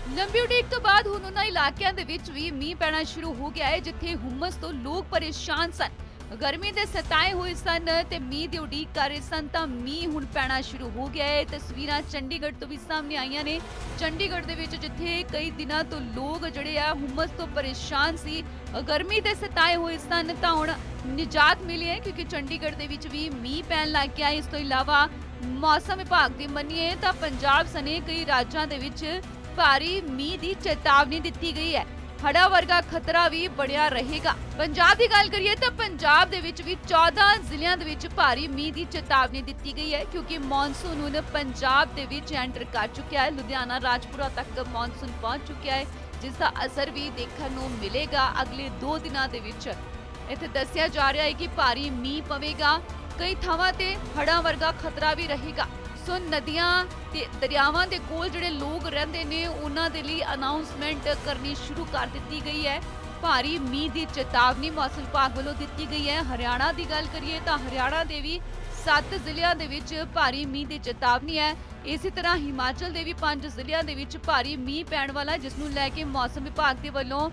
ਲੰਬੀ ਉਡੀਕ ਤੋਂ ਬਾਅਦ ਹੁਣ ਉਹਨਾਂ ਇਲਾਕਿਆਂ ਦੇ ਵਿੱਚ ਵੀ ਮੀਂਹ ਪੈਣਾ ਸ਼ੁਰੂ ਹੋ ਗਿਆ ਹੈ ਜਿੱਥੇ ਹੁਮਸ ਤੋਂ ਲੋਕ ਪਰੇਸ਼ਾਨ ਸਨ। ਗਰਮੀ ਦੇ ਸਤਾਏ ਹੋਏ ਸਨ ਤੇ ਮੀਂਹ ਦੀ ਉਡੀਕ ਕਰ ਰਹੇ ਸਨ ਤਾਂ ਮੀਂਹ ਹੁਣ ਪੈਣਾ ਸ਼ੁਰੂ ਹੋ ਗਿਆ ਹੈ। ਤਸਵੀਰਾਂ ਚੰਡੀਗੜ੍ਹ ਤੋਂ ਵੀ ਸਾਹਮਣੇ ਆਈਆਂ ਨੇ। ਚੰਡੀਗੜ੍ਹ ਦੇ ਵਿੱਚ ਜਿੱਥੇ ਕਈ ਦਿਨਾਂ ਤੋਂ ਲੋਕ ਜਿਹੜੇ ਆ ਹੁਮਸ ਤੋਂ ਪਰੇਸ਼ਾਨ ਸੀ, ਗਰਮੀ ਦੇ ਸਤਾਏ ਹੋਏ ਸਨ, ਤਾਂ ਹੁਣ ਨਿਜਾਤ ਮਿਲੀ ਹੈ ਕਿਉਂਕਿ ਚੰਡੀਗੜ੍ਹ ਦੇ ਵਿੱਚ ਵੀ ਮੀਂਹ ਪੈਣ ਲੱਗ ਗਿਆ। ਇਸ ਤੋਂ ਇਲਾਵਾ ਮੌਸਮ ਵਿਭਾਗ ਦੀ ਮੰਨੀਏ ਤਾਂ ਪੰਜਾਬ ਸਣੇ ਕਈ ਰਾਜਾਂ ਦੇ ਵਿੱਚ ਭਾਰੀ ਮੀਂਹ ਦੀ ਚੇਤਾਵਨੀ ਦਿੱਤੀ ਗਈ ਹੈ। ਹੜ੍ਹਾਂ ਵਰਗਾ ਖਤਰਾ ਵੀ ਬਣਿਆ ਰਹੇਗਾ। ਪੰਜਾਬ ਦੀ ਗੱਲ ਕਰੀਏ ਤਾਂ ਪੰਜਾਬ ਦੇ ਵਿੱਚ ਵੀ 14 ਜ਼ਿਲ੍ਹਿਆਂ ਦੇ ਵਿੱਚ ਭਾਰੀ ਮੀਂਹ ਦੀ ਚੇਤਾਵਨੀ ਦਿੱਤੀ ਗਈ ਹੈ ਕਿਉਂਕਿ ਮੌਨਸੂਨ ਹੁਣ ਪੰਜਾਬ ਦੇ ਵਿੱਚ ਐਂਟਰ ਕਰ ਚੁੱਕਿਆ ਹੈ। ਲੁਧਿਆਣਾ ਰਾਜਪੁਰਾ ਤੱਕ ਮੌਨਸੂਨ ਪਹੁੰਚ ਚੁੱਕਿਆ ਹੈ ਜਿਸ ਦਾ ਅਸਰ ਵੀ ਦੇਖਣ ਨੂੰ ਮਿਲੇਗਾ ਅਗਲੇ 2 ਦਿਨਾਂ ਦੇ ਵਿੱਚ। ਇੱਥੇ ਦੱਸਿਆ ਜਾ ਰਿਹਾ ਹੈ ਕਿ ਭਾਰੀ ਮੀਂਹ ਪਵੇਗਾ, ਕਈ ਥਾਵਾਂ ਤੇ ਹੜ੍ਹਾਂ ਵਰਗਾ ਖਤਰਾ ਵੀ ਰਹੇਗਾ। ਸੋ ਨਦੀਆਂ ਤੇ ਦਰਿਆਵਾਂ ਦੇ ਕੋਲ ਜਿਹੜੇ ਲੋਕ ਰਹਿੰਦੇ ਨੇ ਉਹਨਾਂ ਦੇ ਲਈ ਅਨਾਉਂਸਮੈਂਟ ਕਰਨੀ ਸ਼ੁਰੂ ਕਰ ਦਿੱਤੀ ਗਈ ਹੈ। ਭਾਰੀ ਮੀਂਹ ਦੀ ਚੇਤਾਵਨੀ ਮੌਸਮ ਵਿਭਾਗ ਵੱਲੋਂ ਦਿੱਤੀ ਗਈ ਹੈ। ਹਰਿਆਣਾ ਦੀ ਗੱਲ ਕਰੀਏ ਤਾਂ ਹਰਿਆਣਾ ਦੇ ਵੀ 7 ਜ਼ਿਲ੍ਹਿਆਂ ਦੇ ਵਿੱਚ ਭਾਰੀ ਮੀਂਹ ਦੀ ਚੇਤਾਵਨੀ ਹੈ। ਇਸੇ ਤਰ੍ਹਾਂ ਹਿਮਾਚਲ ਦੇ ਵੀ 5 ਜ਼ਿਲ੍ਹਿਆਂ ਦੇ ਵਿੱਚ ਭਾਰੀ ਮੀਂਹ ਪੈਣ ਵਾਲਾ, ਜਿਸ ਨੂੰ ਲੈ ਕੇ ਮੌਸਮ ਵਿਭਾਗ ਦੇ ਵੱਲੋਂ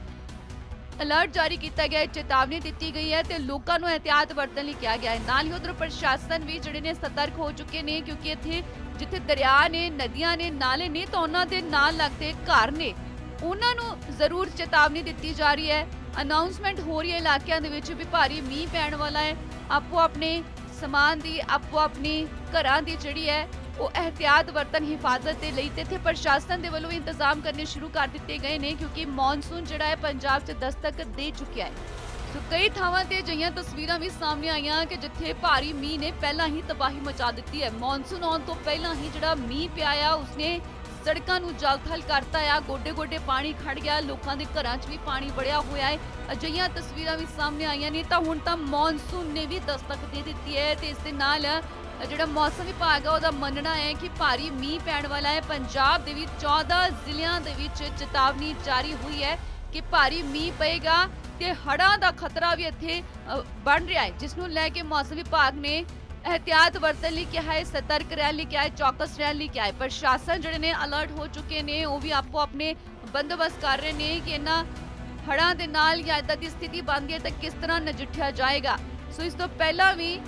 ਅਲਰਟ ਜਾਰੀ ਕੀਤਾ ਗਿਆ ਹੈ, ਚੇਤਾਵਨੀ ਦਿੱਤੀ ਗਈ ਹੈ ਤੇ ਲੋਕਾਂ ਨੂੰ ਇਹਤਿਆਤ ਵਰਤਣ ਲਈ ਕਿਹਾ ਗਿਆ ਹੈ। ਨਾਲ ਹੀ ਉਧਰ ਪ੍ਰਸ਼ਾਸਨ ਵੀ ਜਿਹੜੇ ਨੇ ਸਤਰਕ ਹੋ ਚੁੱਕੇ ਨੇ ਕਿਉਂਕਿ ਇੱਥੇ ਜਿੱਥੇ ਦਰਿਆ ਨੇ, ਨਦੀਆਂ ਨੇ, ਨਾਲੇ ਨੇ ਤਾਂ ਉਹਨਾਂ ਦੇ ਨਾਲ ਲੱਗਦੇ ਘਰ ਨੇ, ਉਹਨਾਂ ਨੂੰ ਜ਼ਰੂਰ ਚੇਤਾਵਨੀ ਦਿੱਤੀ ਜਾ ਰਹੀ ਹੈ। ਅਨਾਉਂਸਮੈਂਟ ਹੋ ਰਹੀ ਹੈ ਇਲਾਕਿਆਂ ਦੇ ਵਿੱਚ ਵੀ ਭਾਰੀ ਮੀਂਹ ਪੈਣ ਵਾਲਾ ਹੈ। ਆਪੋ ਆਪਣੇ ਸਮਾਨ ਦੀ, ਆਪੋ ਆਪਣੀ ਘਰਾਂ ਦੀ ਜਿਹੜੀ ਹੈ ਉਹ ਇਹਤਿਆਤ ਵਰਤਨ ਹਿਫਾਜ਼ਤ ਦੇ ਲਈ ਤੇ ਇੱਥੇ ਪ੍ਰਸ਼ਾਸਨ ਦੇ ਵੱਲੋਂ ਇੰਤਜ਼ਾਮ ਕਰਨੇ ਸ਼ੁਰੂ ਕਰ ਦਿੱਤੇ ਗਏ ਨੇ ਕਿਉਂਕਿ ਮੌਨਸੂਨ ਜਿਹੜਾ ਹੈ ਪੰਜਾਬ 'ਚ ਦਸਤਕ ਦੇ ਚੁੱਕਿਆ ਹੈ। ਸੋ ਕਈ ਥਾਵਾਂ ਤੇ ਅਜਿਹੀਆਂ ਤਸਵੀਰਾਂ ਵੀ ਸਾਹਮਣੇ ਆਈਆਂ ਕਿ ਜਿੱਥੇ ਭਾਰੀ ਮੀਂਹ ਨੇ ਪਹਿਲਾਂ ਹੀ ਤਬਾਹੀ ਮਚਾ ਦਿੱਤੀ ਹੈ। ਮੌਨਸੂਨ ਆਉਣ ਤੋਂ ਪਹਿਲਾਂ ਹੀ ਜਿਹੜਾ ਮੀਂਹ ਪਿਆ ਆ ਉਸਨੇ ਸੜਕਾਂ ਨੂੰ ਜਲ-ਥਲ ਕਰਤਾ ਆ, ਗੋਡੇ-ਗੋਡੇ ਪਾਣੀ ਖੜ ਗਿਆ, ਲੋਕਾਂ ਦੇ ਘਰਾਂ 'ਚ ਵੀ ਪਾਣੀ ਵੜਿਆ ਹੋਇਆ ਹੈ। ਅਜਿਹੀਆਂ ਤਸਵੀਰਾਂ ਵੀ ਸਾਹਮਣੇ ਆਈਆਂ ਨੇ ਤਾਂ ਹੁਣ ਤਾਂ ਮੌਨਸੂਨ ਨੇ ਵੀ ਦਸਤਕ ਦੇ ਦਿੱਤੀ ਹੈ ਤੇ ਇਸ ਦੇ ਨਾਲ ਜਿਹੜਾ ਮੌਸਮ ਵਿਭਾਗ ਹੈ ਉਹਦਾ ਮੰਨਣਾ ਹੈ ਕਿ ਭਾਰੀ ਮੀਂਹ ਪੈਣ ਵਾਲਾ ਹੈ। ਪੰਜਾਬ ਦੇ ਵਿੱਚ 14 ਜ਼ਿਲ੍ਹਿਆਂ ਦੇ ਵਿੱਚ ਚੇਤਾਵਨੀ ਜਾਰੀ ਹੋਈ ਹੈ ਕਿ ਭਾਰੀ ਮੀਂਹ ਪਏਗਾ ਤੇ ਹੜ੍ਹਾਂ ਦਾ ਖਤਰਾ ਵੀ ਇੱਥੇ ਬਣ ਰਿਹਾ ਹੈ, ਜਿਸ ਨੂੰ ਲੈ ਕੇ ਮੌਸਮ ਵਿਭਾਗ ਨੇ ਇਹਤਿਆਤ ਵਰਤਣ ਲਈ ਕਿਹਾ ਹੈ, ਸਤਰਕ ਰਹਿਣ ਲਈ ਕਿਹਾ ਹੈ, ਚੌਕਸ ਰਹਿਣ ਲਈ ਕਿਹਾ ਹੈ। ਪ੍ਰਸ਼ਾਸਨ ਜਿਹੜੇ ਨੇ ਅਲਰਟ ਹੋ ਚੁੱਕੇ ਨੇ, ਉਹ ਵੀ ਆਪੋ ਆਪਣੇ ਬੰਦੋਬਸਤ ਕਰ ਰਹੇ ਨੇ ਕਿ ਇਹਨਾਂ ਹੜ੍ਹਾਂ ਦੇ ਨਾਲ ਜਾਂ ਇਦਾਂ ਦੀ ਸਥਿਤੀ ਬਣਦੀ ਹੈ ਤਾਂ ਕਿਸ ਤਰ੍ਹਾਂ ਨਜਿੱਠਿਆ ਜਾਏਗਾ। ਸੋ ਇਸ ਤੋਂ ਪਹਿਲਾਂ ਵੀ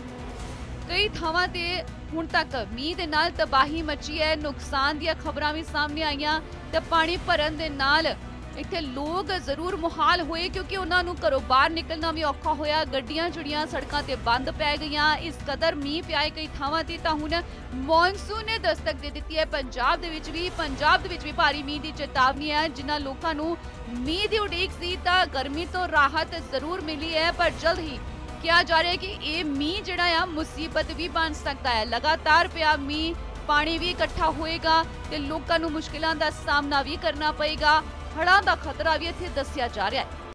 ਕਈ ਥਾਵਾਂ ਤੇ ਹੁਣ ਤੱਕ ਮੀਂਹ ਦੇ ਨਾਲ ਤਬਾਹੀ ਮਚੀ ਹੈ, ਨੁਕਸਾਨ ਦੀਆਂ ਖਬਰਾਂ ਵੀ ਸਾਹਮਣੇ ਆਈਆਂ ਤੇ ਪਾਣੀ ਭਰਨ ਦੇ ਨਾਲ ਇੱਥੇ ਲੋਕ ਜ਼ਰੂਰ ਮੁਹਾਲ ਹੋਏ ਕਿਉਂਕਿ ਉਹਨਾਂ ਨੂੰ ਘਰੋਂ ਬਾਹਰ ਨਿਕਲਣਾ ਵੀ ਔਖਾ ਹੋਇਆ। ਗੱਡੀਆਂ ਜਿਹੜੀਆਂ ਸੜਕਾਂ ਤੇ ਬੰਦ ਪੈ ਗਈਆਂ। ਇਸ ਕਦਰ ਮੀਂਹ ਪਿਆ ਕਈ ਥਾਵਾਂ ਤੇ ਤਾਂ ਹੁਣ ਮੌਨਸੂਨ ਨੇ ਦਸਤਕ ਦੇ ਦਿੱਤੀ ਹੈ। ਪੰਜਾਬ ਦੇ ਵਿੱਚ ਵੀ ਭਾਰੀ ਮੀਂਹ ਦੀ ਚੇਤਾਵਨੀ ਹੈ। ਜਿਨ੍ਹਾਂ ਲੋਕਾਂ ਨੂੰ ਮੀਂਹ ਦੀ ਉਡੀਕ ਸੀ ਤਾਂ ਗਰਮੀ ਤੋਂ ਰਾਹਤ ਜ਼ਰੂਰ ਮਿਲੀ ਹੈ, ਪਰ ਜਲਦ ਹੀ ਕਿਹਾ ਜਾ ਰਿਹਾ ਹੈ ਕਿ ਇਹ ਮੀਂਹ ਜਿਹੜਾ ਆ ਮੁਸੀਬਤ ਵੀ ਬਣ ਸਕਦਾ ਹੈ। ਲਗਾਤਾਰ ਪਿਆ ਮੀਂਹ, ਪਾਣੀ ਵੀ ਇਕੱਠਾ ਹੋਏਗਾ ਤੇ ਲੋਕਾਂ ਨੂੰ ਮੁਸ਼ਕਿਲਾਂ ਦਾ ਸਾਹਮਣਾ ਵੀ ਕਰਨਾ ਪਏਗਾ। ਹੜ੍ਹਾਂ ਦਾ ਖਤਰਾ ਵੀ ਇੱਥੇ ਦੱਸਿਆ ਜਾ ਰਿਹਾ ਹੈ।